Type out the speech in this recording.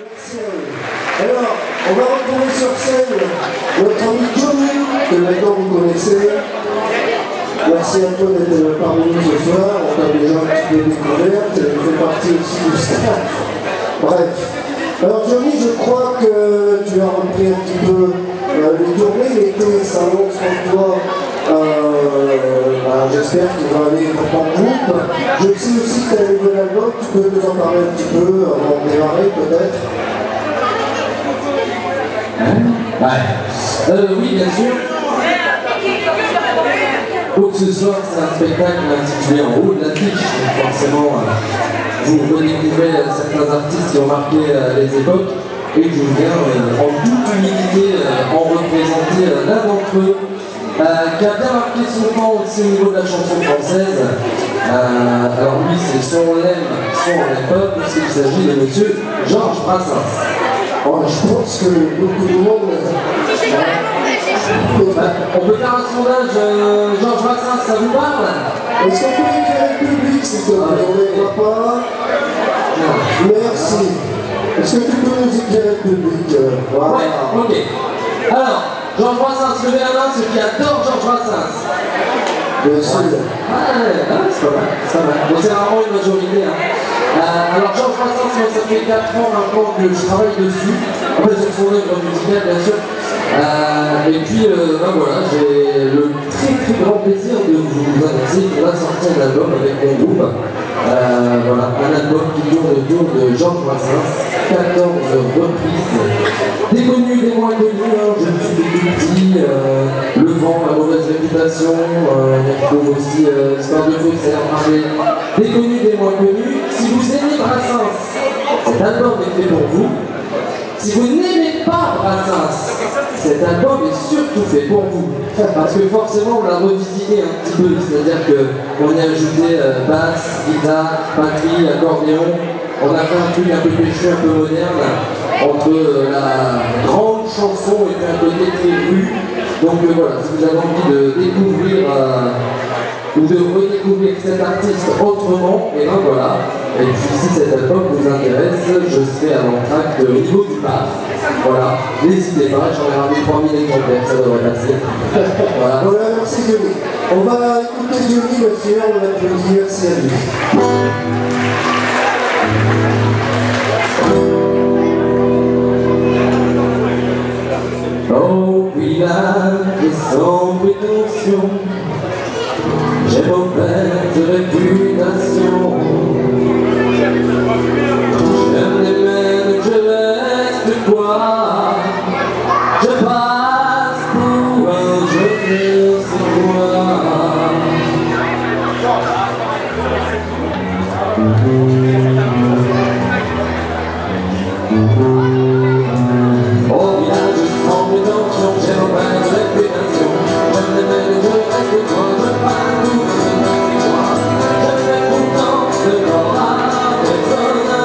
Merci à vous. Alors, on va retrouver sur scène notre ami Johnny, que maintenant vous connaissez. Merci à toi d'être parmi nous ce soir. On t'a déjà un petit peu découvert, tu fait partie aussi du staff. Bref. Alors Johnny, je crois que tu as repris un petit peu les tournées, l'été s'annonce pour toi. J'espère qu'il va aller pour ton groupe. Je sais aussi que tu as un nouvel album, tu peux nous en parler un petit peu avant de démarrer peut-être. Oui, bien sûr. Donc ce soir, c'est un spectacle intitulé En haut de l'affiche. Donc forcément, vous redécouvrez certains artistes qui ont marqué les époques. Et je viens en toute humilité en représenter l'un d'entre eux qui a bien marqué son temps aussi au niveau de la chanson française. Alors lui, c'est soit on l'aime, soit on l'aime pas, puisqu'il s'agit de monsieur Georges Brassens. Oh, je pense que beaucoup de monde... On peut faire un sondage, Georges Brassens, ça vous parle? Est-ce qu'on peut éclairer le public, s'il te plaît? On ne les voit pas. Merci. Est-ce que tu peux nous éclairer le public? Voilà. Ouais, ok. Alors, Georges Brassens, levez la main ceux qui adorent Georges Brassens. Bien sûr. C'est pas mal, c'est pas mal. Bon, c'est rarement une majorité. Alors, Georges Brassens, moi, ça fait 4 ans maintenant que je travaille dessus. Après, sur son œuvre musicale, bien sûr. Et puis, voilà, j'ai le très grand plaisir de vous annoncer qu'on va sortir un album avec mon groupe. Voilà, un album qui tourne autour de Georges Brassens, 14 reprises, des connus, des moins connus, hein, je me suis fait tout petit, Le Vent, La Mauvaise Réputation, on retrouve aussi Histoire de faussaire, des connus, des moins connus. Si vous aimez Brassens, cet album est fait pour vous. Si vous n'aimez pas Brassens, cet album est surtout fait pour vous. Parce que forcément, on l'a revisité un petit peu. C'est-à-dire qu'on y a ajouté basse, guitare, batterie, accordéon. On a fait un truc un peu péchu, un peu moderne, entre la grande chanson et puis un côté très cru. Donc voilà, si vous avez envie de découvrir ou de redécouvrir cet artiste autrement, et ben voilà. Et puis si cet album vous intéresse, je serai à l'entracte au niveau du PAF. Voilà, n'hésitez pas, j'en ai ramené 3000 exemplaires, ça devrait passer. Voilà. Voilà, merci Johnny. On va écouter Johnny, monsieur, on l'applaudit, merci à lui. Au village sans prétention, j'ai mauvaise réputation. J'aime les mêmes, je reste quoi. Je passe pour un je ne sais quoi. Au village sans prétention, j'ai mauvaise réputation. J'aime les mêmes, je reste quoi. Je passe pour un je ne sais quoi. Je fais pourtant de mort à personne.